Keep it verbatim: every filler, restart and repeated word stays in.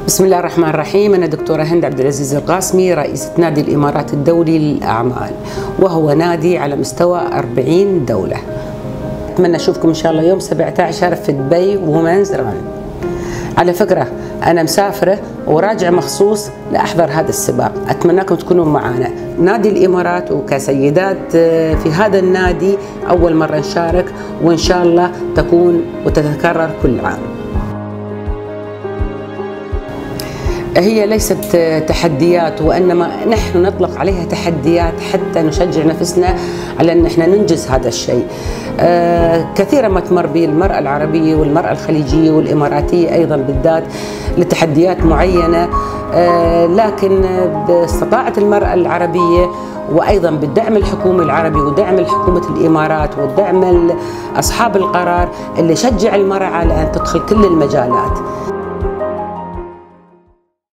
بسم الله الرحمن الرحيم. أنا دكتورة هند عبدالعزيز القاسمي، رئيسة نادي الإمارات الدولي للأعمال، وهو نادي على مستوى أربعين دولة. أتمنى أشوفكم إن شاء الله يوم سبعة عشر في دبي وومنز ران. على فكرة أنا مسافرة وراجع مخصوص لأحضر هذا السباق، أتمنىكم تكونوا معنا. نادي الإمارات وكسيدات في هذا النادي أول مرة نشارك، وإن شاء الله تكون وتتكرر كل عام. هي ليست تحديات، وإنما نحن نطلق عليها تحديات حتى نشجع نفسنا على أن احنا ننجز هذا الشيء. آه كثيرا ما تمر به المرأة العربية والمرأة الخليجية والإماراتية أيضا بالذات لتحديات معينة، آه لكن باستطاعة المرأة العربية وأيضا بالدعم الحكومي العربي ودعم حكومة الإمارات ودعم أصحاب القرار اللي شجع المرأة على أن تدخل كل المجالات.